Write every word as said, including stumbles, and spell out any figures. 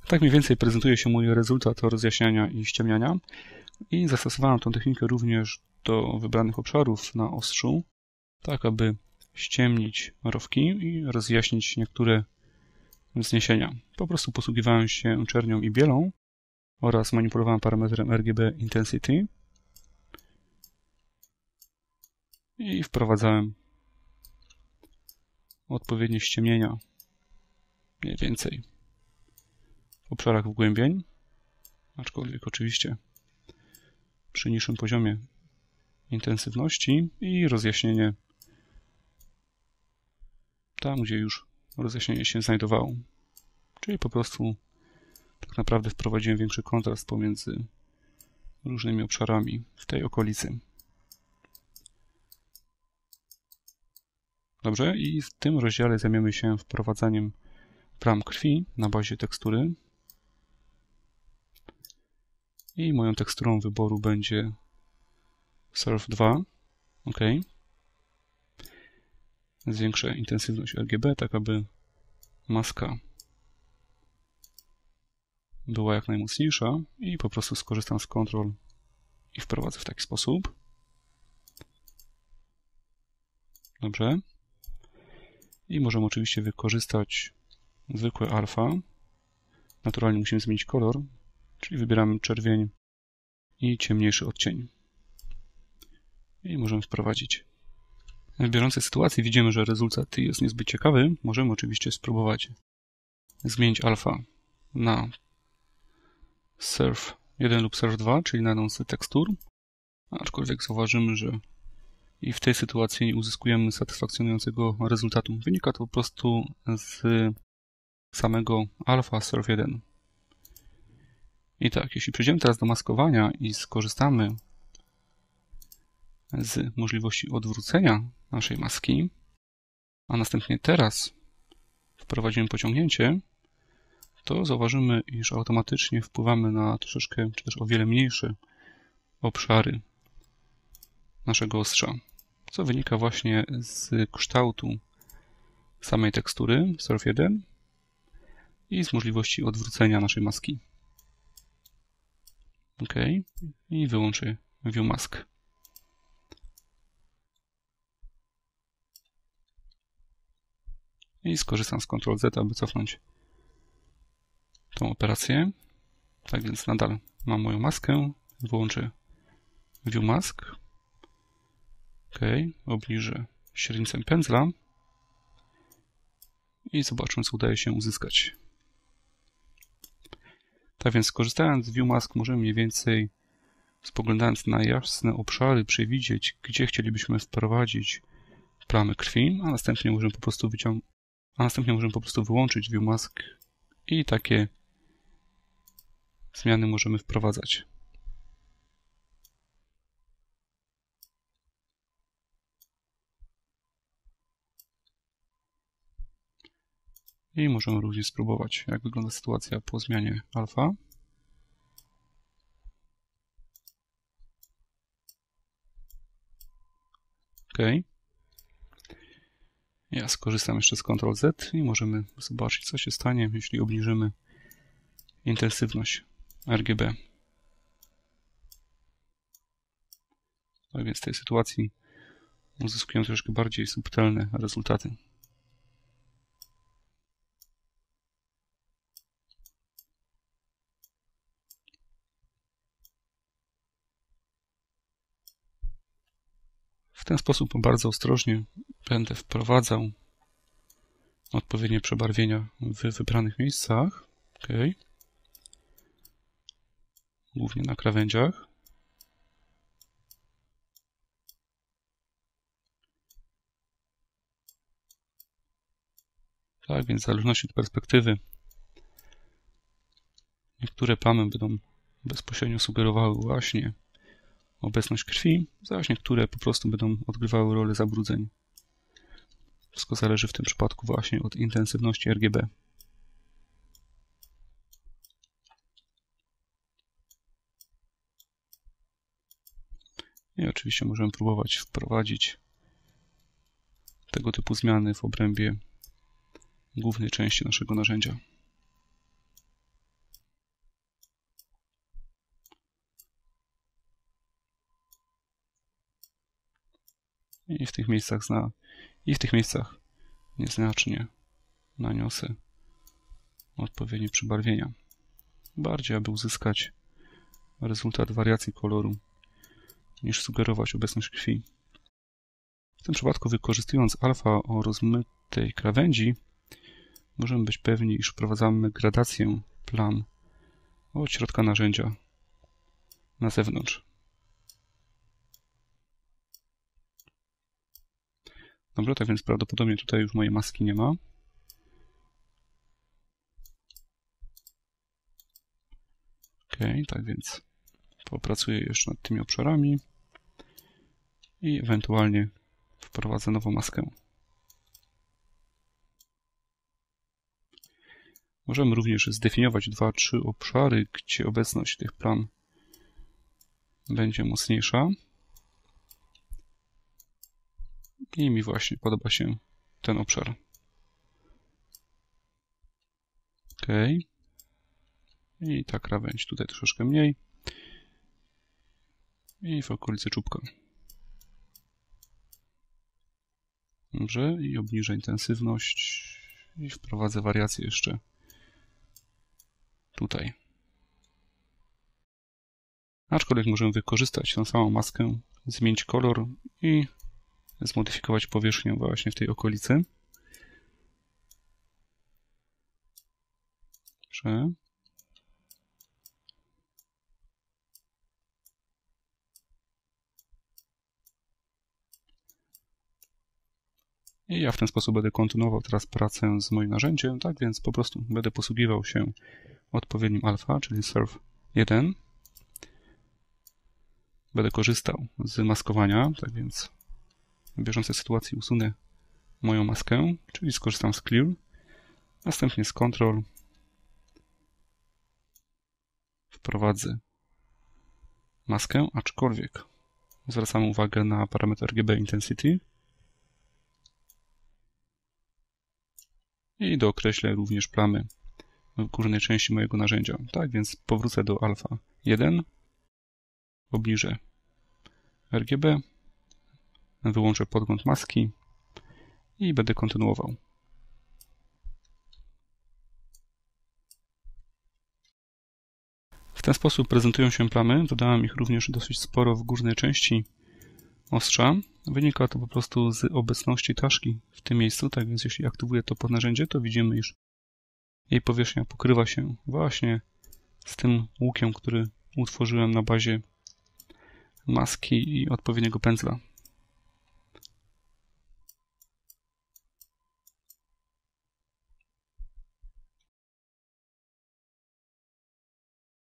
Tak mniej więcej prezentuje się mój rezultat rozjaśniania i ściemniania i zastosowałem tę technikę również do wybranych obszarów na ostrzu, tak aby ściemnić rowki i rozjaśnić niektóre wzniesienia. Po prostu posługiwałem się czernią i bielą oraz manipulowałem parametrem R G B Intensity i wprowadzałem odpowiednie ściemnienia, mniej więcej w obszarach wgłębień, aczkolwiek oczywiście przy niższym poziomie intensywności i rozjaśnienie tam, gdzie już rozjaśnienie się znajdowało. Czyli po prostu tak naprawdę wprowadziłem większy kontrast pomiędzy różnymi obszarami w tej okolicy. Dobrze, i w tym rozdziale zajmiemy się wprowadzaniem plam krwi na bazie tekstury. I moją teksturą wyboru będzie Surf dwa. OK. Zwiększę intensywność R G B, tak aby maska była jak najmocniejsza i po prostu skorzystam z Ctrl i wprowadzę w taki sposób. Dobrze. I możemy oczywiście wykorzystać zwykłe alfa. Naturalnie musimy zmienić kolor, czyli wybieramy czerwień i ciemniejszy odcień. I możemy wprowadzić. W bieżącej sytuacji widzimy, że rezultat jest niezbyt ciekawy. Możemy oczywiście spróbować zmienić alfa na Surf jeden lub Surf dwa, czyli na jedną z tekstur. Aczkolwiek zauważymy, że i w tej sytuacji nie uzyskujemy satysfakcjonującego rezultatu. Wynika to po prostu z samego alfa Surf jeden. I tak, jeśli przejdziemy teraz do maskowania i skorzystamy z możliwości odwrócenia naszej maski, a następnie teraz wprowadzimy pociągnięcie, to zauważymy, iż automatycznie wpływamy na troszeczkę, czy też o wiele mniejsze obszary naszego ostrza, co wynika właśnie z kształtu samej tekstury Surf jeden i z możliwości odwrócenia naszej maski. OK. I wyłączę View Mask. I skorzystam z Ctrl Z, aby cofnąć tą operację. Tak więc nadal mam moją maskę. Wyłączę View Mask. OK. Obniżę średnicę pędzla. I zobaczmy, co udaje się uzyskać. Tak więc korzystając z View Mask możemy mniej więcej, spoglądając na jasne obszary, przewidzieć, gdzie chcielibyśmy wprowadzić plamy krwi, a następnie możemy po prostu wyciągnąć, a następnie możemy po prostu wyłączyć View Mask i takie zmiany możemy wprowadzać. I możemy również spróbować, jak wygląda sytuacja po zmianie alfa. OK. Ja skorzystam jeszcze z Ctrl Z i możemy zobaczyć, co się stanie, jeśli obniżymy intensywność R G B. Tak więc w tej sytuacji uzyskujemy troszkę bardziej subtelne rezultaty. W ten sposób bardzo ostrożnie będę wprowadzał odpowiednie przebarwienia w wybranych miejscach. OK. Głównie na krawędziach. Tak więc w zależności od perspektywy niektóre plamy będą bezpośrednio sugerowały właśnie obecność krwi, zaś niektóre po prostu będą odgrywały rolę zabrudzeń. Wszystko zależy w tym przypadku właśnie od intensywności R G B. I oczywiście możemy próbować wprowadzić tego typu zmiany w obrębie głównej części naszego narzędzia. i w tych miejscach zna, i w tych miejscach nieznacznie naniosę odpowiednie przybarwienia. Bardziej, aby uzyskać rezultat wariacji koloru, niż sugerować obecność krwi. W tym przypadku, wykorzystując alfa o rozmytej krawędzi, możemy być pewni, iż wprowadzamy gradację plam od środka narzędzia na zewnątrz. Dobrze, tak więc prawdopodobnie tutaj już mojej maski nie ma. Ok, tak więc popracuję jeszcze nad tymi obszarami i ewentualnie wprowadzę nową maskę. Możemy również zdefiniować dwa, trzy obszary, gdzie obecność tych plam będzie mocniejsza. I mi właśnie podoba się ten obszar. Ok. I ta krawędź tutaj troszeczkę mniej. I w okolicy czubka. Dobrze. I obniżę intensywność. I wprowadzę wariację jeszcze tutaj. Aczkolwiek możemy wykorzystać tą samą maskę, zmienić kolor i zmodyfikować powierzchnię właśnie w tej okolicy. Dobrze. I ja w ten sposób będę kontynuował teraz pracę z moim narzędziem, tak więc po prostu będę posługiwał się odpowiednim alfa, czyli surf jeden. Będę korzystał z maskowania, tak więc w bieżącej sytuacji usunę moją maskę, czyli skorzystam z clear, następnie z control wprowadzę maskę, aczkolwiek zwracam uwagę na parametr R G B intensity i dookreślę również plamy w górnej części mojego narzędzia. Tak więc powrócę do alfa jeden, obniżę R G B, wyłączę podgląd maski i będę kontynuował. W ten sposób prezentują się plamy. Dodałem ich również dosyć sporo w górnej części ostrza. Wynika to po prostu z obecności taszki w tym miejscu, tak więc jeśli aktywuję to podnarzędzie, to widzimy, iż jej powierzchnia pokrywa się właśnie z tym łukiem, który utworzyłem na bazie maski i odpowiedniego pędzla.